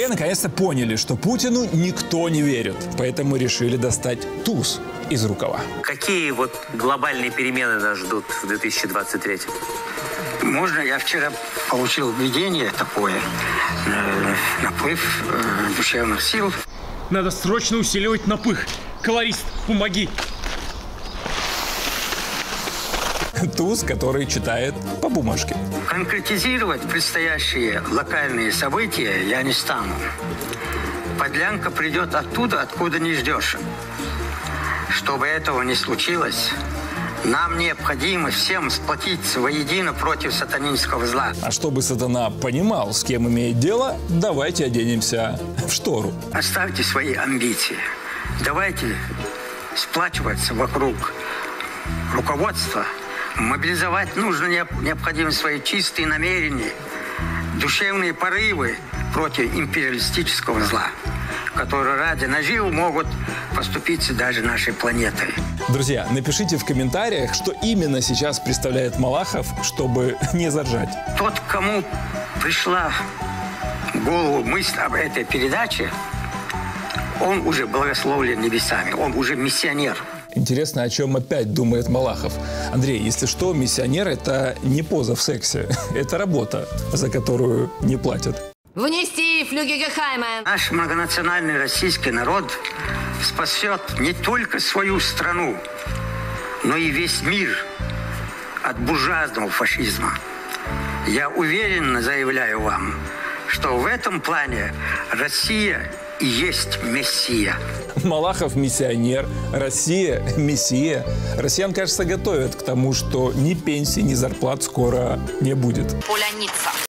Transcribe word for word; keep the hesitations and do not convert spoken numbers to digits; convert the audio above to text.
Все наконец-то поняли, что Путину никто не верит, поэтому решили достать туз из рукава. Какие вот глобальные перемены нас ждут в две тысячи двадцать третьем? Можно, я вчера получил видение такое, э, наплыв э, душевных сил. Надо срочно усиливать напых. Колорист, помоги. Туз, который читает по бумажке. Конкретизировать предстоящие локальные события я не стану. Подлянка придет оттуда, откуда не ждешь. Чтобы этого не случилось, нам необходимо всем сплотиться воедино против сатанинского зла. А чтобы сатана понимал, с кем имеет дело, давайте оденемся в штору. Оставьте свои амбиции. Давайте сплачиваться вокруг руководства. Мобилизовать нужно необходимо свои чистые намерения, душевные порывы против империалистического зла, которые ради наживы могут поступиться даже нашей планетой. Друзья, напишите в комментариях, что именно сейчас представляет Малахов, чтобы не заржать. Тот, кому пришла в голову мысль об этой передаче, он уже благословлен небесами, он уже миссионер. Интересно, о чем опять думает Малахов. Андрей, если что, миссионер – это не поза в сексе. Это работа, за которую не платят. Внести флюги Гехаймен. Наш многонациональный российский народ спасет не только свою страну, но и весь мир от буржуазного фашизма. Я уверенно заявляю вам, что в этом плане Россия и есть мессия. Малахов – миссионер, Россия – мессия. Россиян, кажется, готовят к тому, что ни пенсии, ни зарплат скоро не будет. Поляница.